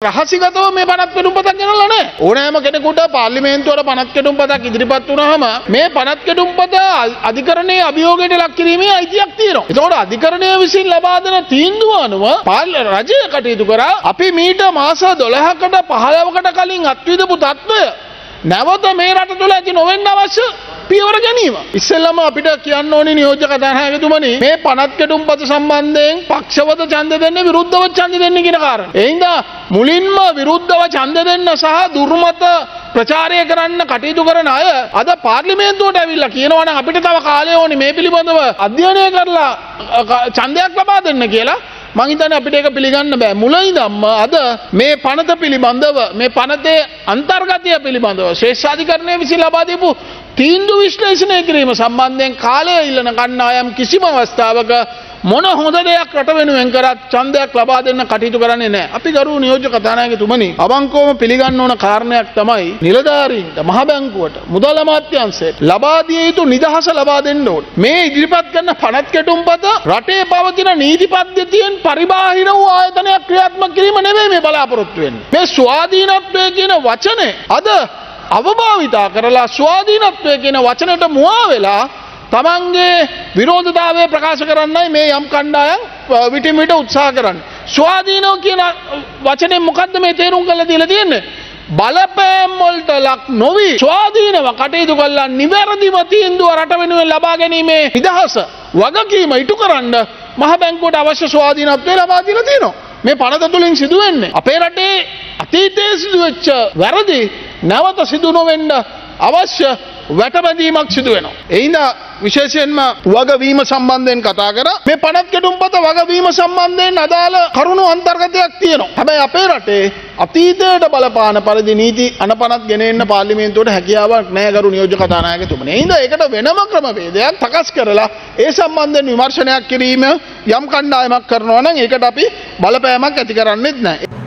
රහසිගතව මේ පනත් කෙටුම්පතක් ගෙනල්ලා නැහැ. ඕනෑම කෙනෙකුට පාර්ලිමේන්තුවට පනත් කෙටුම්පතක් ඉදිරිපත් වුණාම මේ පනත් කෙටුම්පත අධිකරණයේ අභියෝගයට ලක් කිරීමේ අයිතියක් තියෙනවා. ඒතකොට අධිකරණය විසින් ලබා දෙන තීන්දුව අනුව රජය කටයුතු කරා අපි මීට මාස 12කට 15කට කලින් අත්විඳපු තත්ත්වය නැවත මේ රට තුළ ඇති නොවෙන්න අවශ්‍ය පියවර ගැනීම. ඉස්සෙල්ලාම අපිට කියන්න ඕනේ නියෝජ්‍ය කතානායකතුමනි මේ පනත් කෙටුම්පත සම්බන්ධයෙන් පක්ෂවත ඡන්ද දෙන්නේ විරුද්ධව ඡන්ද දෙන්නේ කියන කාරණා. ඒ හින්දා මුලින්ම විරුද්ධව ඡන්ද දෙන්න සහ දුර්මත ප්‍රචාරය කරන්න කටයුතු කරන අය අද පාර්ලිමේන්තුවට ඇවිල්ලා කියනවා නම් අපිට තව කාලය ඕනේ මේ පිළිබඳව අධ්‍යයනය කරලා ඡන්දයක් ලබා දෙන්න කියලා. මං හිතන්නේ අපිට ඒක පිළිගන්න බෑ. මුලින්දම අද මේ පනත පිළිබඳව මේ පනතේ අන්තර්ගතය පිළිබඳව ශ්‍රේෂ්ඨාධිකරණය විසින් ලබා දීපු තීන්දුව විශ්ලේෂණය කිරීම සම්බන්ධයෙන් කාලය ඉල්ලන කණ්ඩායම් කිසිම අවස්ථාවක මොන හොඳ දෙයක් රට වෙනුවෙන් කරත් ඡන්දයක් ලබා දෙන්න කටයුතු කරන්නේ නැහැ. අපි ගරු නියෝජ්‍ය කතානායකතුමනි අවංකවම පිළිගන්න ඕන කාරණයක් තමයි නිලධාරීන්ට මහ බැංකුවට මුදල් අමාත්‍යාංශයට ලබා දිය යුතු නිදහස ලබා දෙන්න ඕනේ. මේ ඉදිරිපත් කරන පනත් කෙටුම්පත රටේ පවතින නීති පද්ධතියෙන් පරිබාහිර වූ ආයතනයක් ක්‍රියාත්මක කිරීම නෙවෙයි මේ බලාපොරොත්තු වෙන්නේ. මේ ස්වාධීනත්වය කියන වචනේ අද අවභාවිතා කරලා ස්වාධීනත්වය කියන වචනයට මුවා වෙලා තමන්ගේ විරෝධතාවය ප්‍රකාශ කරන්නයි මේ යම් කණ්ඩායම් විටින් විට උත්සාහ කරන්නේ. ස්වාධීනව කියන වචනේ මොකද්ද මේ තේරුම් කරලා දීලා තියෙන්නේ? බලපෑම් වලට ලක් නොවි ස්වාධීනව කටයුතු කළා නිවැරදිම තීන්දුව රට වෙනුවෙන් ලබා ගැනීමේ නිදහස වගකීම ඉටු කරන්න මහ බැංකුවට අවශ්‍ය ස්වාධීනත්වය ලබා දීලා තියෙනවා. මේ පනත තුලින් සිදුවෙන්නේ අපේ රටේ අතීතයේ සිදුවෙච්ච වැරදි නැවත සිදු නොවෙන්න අවශ්‍ය වැටබැඳීමක් සිදු වෙනවා. ඒ හින්දා විශේෂයෙන්ම වගවීම සම්බන්ධයෙන් කතා කරා. මේ පනත් කෙටුම්පත වගවීම සම්බන්ධයෙන් අදාළ කරුණු අන්තර්ගතයක් තියෙනවා. හැබැයි අපේ රටේ අතීතයට බලපාන පරිදි නීති අනපනත් ගෙන එන්න පාර්ලිමේන්තුවට හැකියාවක් නැහැ ගරු නියෝජ්‍ය කතානායකතුමනි. ඒ හින්දා ඒකට වෙනම ක්‍රමවේදයක් සකස් කරලා ඒ සම්බන්ධයෙන් විමර්ශනයක් කිරීම යම් කණ්ඩායමක් කරනවා නම් ඒකට අපි බලපෑමක් ඇති කරන්නේත් නැහැ.